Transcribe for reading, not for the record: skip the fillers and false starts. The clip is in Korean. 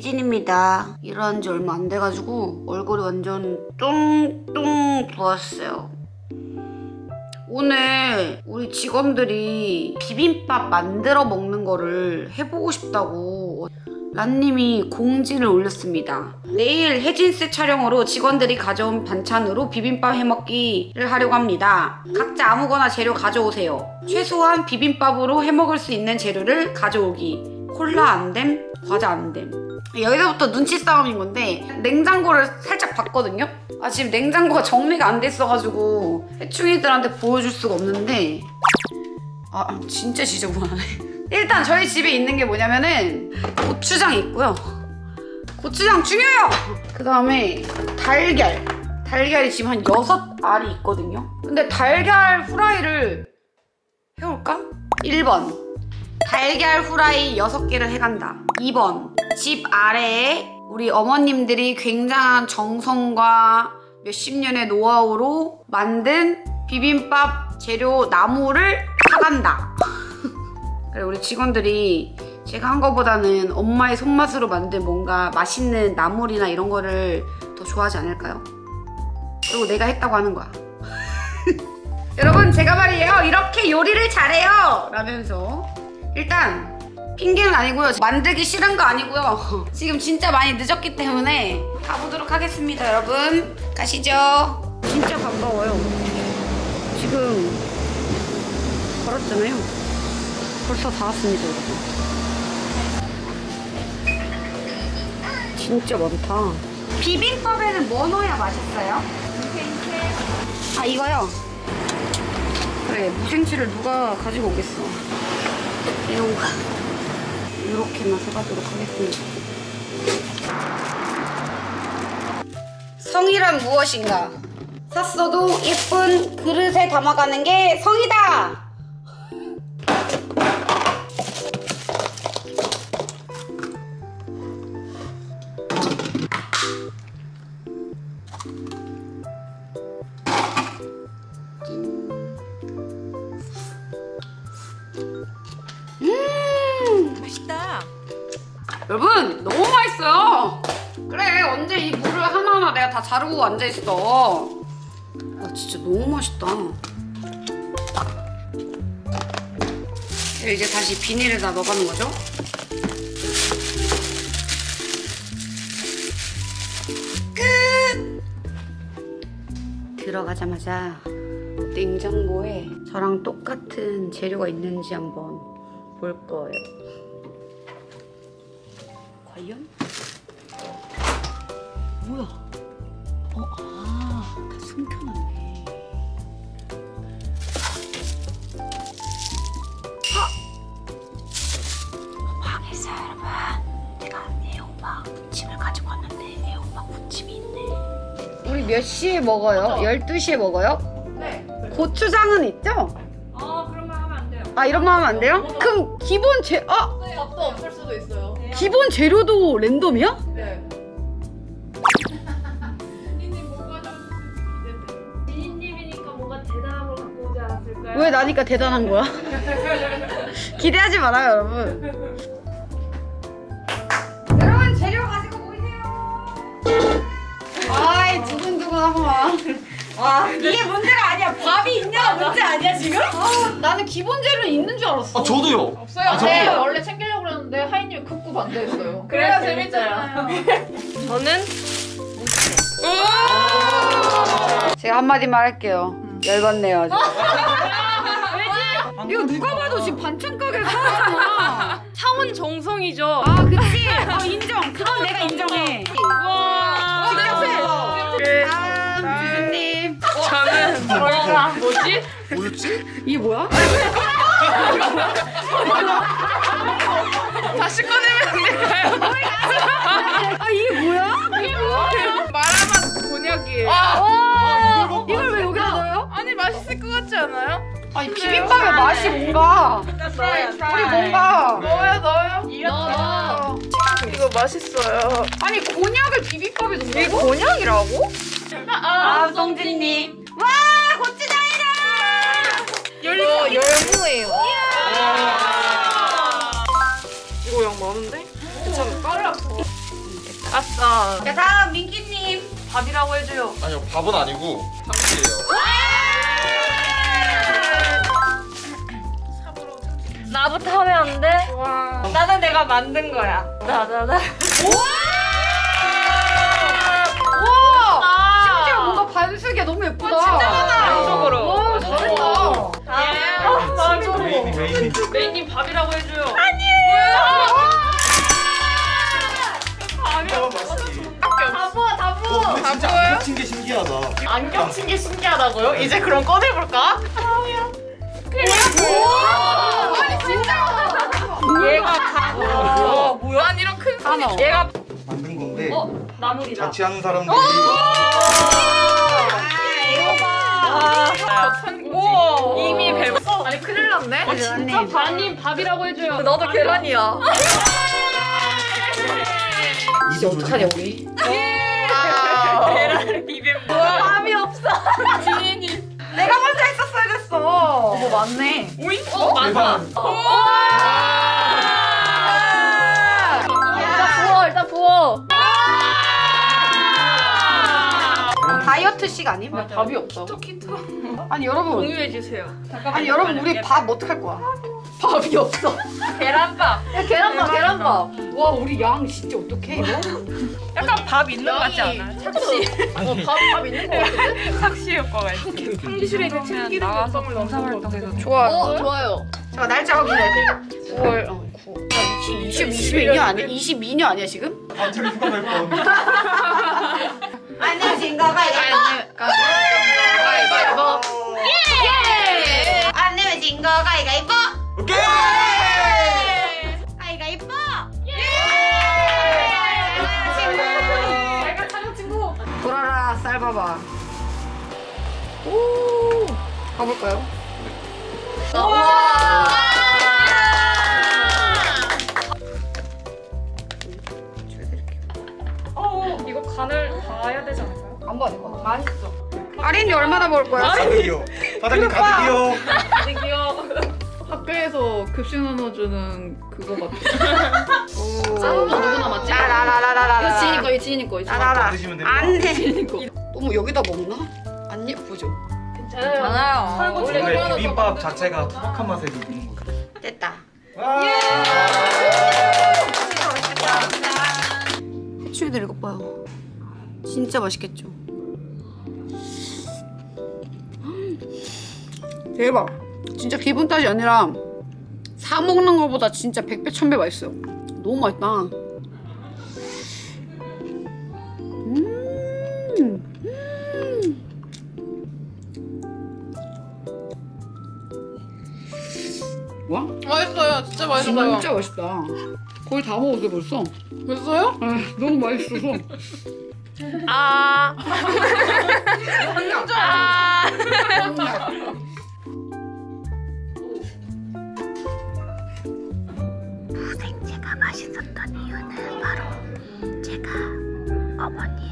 혜진입니다. 일어난 지 얼마 안 돼가지고 얼굴이 완전 뚱뚱 부었어요. 오늘 우리 직원들이 비빔밥 만들어 먹는 거를 해보고 싶다고 란님이 공지를 올렸습니다. 내일 혜진스 촬영으로 직원들이 가져온 반찬으로 비빔밥 해먹기를 하려고 합니다. 각자 아무거나 재료 가져오세요. 최소한 비빔밥으로 해먹을 수 있는 재료를 가져오기. 콜라 안됨, 과자 안됨. 여기서부터 눈치 싸움인 건데 냉장고를 살짝 봤거든요? 지금 냉장고가 정리가 안 됐어가지고 해충이들한테 보여줄 수가 없는데 진짜 지저분하네. 일단 저희 집에 있는 게 뭐냐면은 고추장이 있고요. 고추장 중요해요! 그 다음에 달걀이 지금 한 6알이 있거든요. 근데 달걀 후라이를 해올까? 1번 달걀 후라이 6개를 해간다. 2번 집 아래에 우리 어머님들이 굉장한 정성과 몇십 년의 노하우로 만든 비빔밥 재료 나무를 사간다. 우리 직원들이 제가 한 거보다는 엄마의 손맛으로 만든 뭔가 맛있는 나물이나 이런 거를 더 좋아하지 않을까요? 그리고 내가 했다고 하는 거야. 여러분 제가 말이에요 이렇게 요리를 잘해요 라면서 일단 핑계는 아니고요. 만들기 싫은 거 아니고요. 지금 진짜 많이 늦었기 때문에 가보도록 하겠습니다. 여러분 가시죠. 진짜 반가워요. 지금 걸었잖아요. 벌써 다 왔습니다, 여러분. 진짜 많다. 비빔밥에는 뭐 넣어야 맛있어요? 무생채. 이거요? 그래, 무생채를 누가 가지고 오겠어. 이런가. 이렇게만 사가도록 하겠습니다. 성이란 무엇인가? 샀어도 예쁜 그릇에 담아가는 게 성이다! 맛있다. 여러분 너무 맛있어요. 그래 언제 이 물을 하나하나 내가 다 자르고 앉아있어. 진짜 너무 맛있다. 이제 다시 비닐에다 넣어가는 거죠. 끝! 들어가자마자 냉장고에 저랑 똑같은 재료가 있는지 한번 볼 거예요. 과연? 뭐야? 다 숨겨놨네. 망했어요, 여러분. 제가 애호박 무침을 가지고 왔는데 애호박 무침이 있네. 우리 몇 시에 먹어요? 12시에 먹어요? 네. 고추장은 있죠? 그런 말 하면 안 돼요. 이런 말 하면 안 돼요? 그럼 기본 밥도 없을 수도 있어요. 기본 재료도 랜덤이야? 네. 지니님 뭐 가져오셨을지 기대돼. 지니님이니까 뭔가 대단한 걸 갖고 오지 않았을까요? 왜 나니까 대단한 거야? 기대하지 말아요, 여러분. 여러분 재료 가지고 보이세요? 두근두근하구만. 이게 문제가 아니야. 밥이 있냐가 문제 아니야 지금? 나는 기본 재료는 있는 줄 알았어. 저도요. 없어요. 네, 원래 챙기려고 그랬는데 하이님이 극구 반대했어요. 그래야 재밌잖아요. 저는 제가 한마디만 할게요. 열받네요 아주. 이거 누가 봐도 지금 반찬 가게 사왔잖아. 차원 정성이죠. 그치? 인정. 그건 내가 인정해. 와. 직접 해. 다음 주주님. 저는 뭐지? 뭐였지? 이게 뭐야? 다시 꺼내면 안 될까요? 이게 뭐야? 마라맛 곤약이에요. 이걸 왜 여기다 넣어요? 아니 맛있을 것 같지 않아요? 비빔밥의 맛이 뭔가 우리 뭔가 넣어요. 넣어. 이거 맛있어요. 아니 곤약을 비빔밥에 넣는다고? 이게 곤약이라고? 성진님. 와 고추장이다. 이거 열무예요. 이거 양 많은데? 괜찮을까? 진짜. 자, 다음 민기님 밥이라고 해줘요. 아니요, 밥은 아니고 참치예요. 나부터 하면 안 돼? 와. 나는 내가 만든 거야. 나나나. 심지어 뭔가 반숙이야. 너무 예쁘다. 진짜 많아. 양쪽으로. 와, 잘했다. 맞아. 메인이. 메인님 밥이라고 해줘요. 다 부어, 다 부어. 근데 진짜 안 겹친 게 신기하다. 안 겹친 게 신기하다고요? 이제 그럼 꺼내볼까? 아니 진짜. 얘가 가. 뭐야? 아니 이런 큰 단어. 얘가 만든 건데 나물이다. 자취하는 사람들이 우와. 이미 배웠어. 아니 큰일 났네. 진짜 반님 밥이라고 해줘요. 나도 계란이야. 이제 어떡하냐 우리? 계란을 비빔. 밥이 없어. 지인이. 내가 먼저 했었어야 됐어. 뭐 맞네. 오잉? 맞아. 일단 부어. 일단 부어. 다이어트식 아님? 밥이 없어. 아니 여러분. 공유해주세요. 아니 여러분 우리 밥 어떡할 거야? 밥이 없어. 계란밥. 야, 계란밥. 계란밥. 와 우리 양 진짜 어떡해 이거? 약간 밥 있는 것 같지 않아? 착시. 밥 있는 거 같은데? 착시 효과가 있어. 상기실에 있는 참기름 나가서 봉사활동에서 좋아. 좋아요. 자 날짜 확인해야 돼. 9월 9. 22년 아니야? 22년 아니야 지금? 아, 저기 누가 날 뻔. 안 내면 진거 가위바위보. 가위바위보. 예! 안 내면 진거 가위바위보. 오케이! 가위바위보. 내가 가족 친구. 돌아라 쌀 봐봐. 오. 가볼까요? 이거 간을 봐야 되지 않을까요? 안 봐도 될거 같아. 맛있어. 아린이 얼마나 먹을 거야? 가득이요. 사장님 가득이요. 되게 귀여워. 학교에서 급식 나눠주는 그거 같아. 쌀은 누구나 맞지? 라라라라라. 이거 지인이 거, 이거 지인이 거. 라라라. 드시면 됩니다. 안 돼. 지인이 거. 어머 여기다 먹나? 안 예쁘죠? 괜찮아요. 원래 비빔밥 자체가 투박한 맛에 있는 거예요. 됐다. 와! 해추이들 이것 봐요. 진짜 맛있겠죠? 대박. 진짜 기분 탓이 아니라 사 먹는 것보다 진짜 100배 1000배 맛있어요. 너무 맛있다. 와? 맛있어요. 진짜 맛있어요. 진짜 맛있다. 거의 다 먹었어 벌써. 벌써요? 아, 너무 맛있어서. 아. 부생채가 맛있었던 이유는 바로 제가 어머니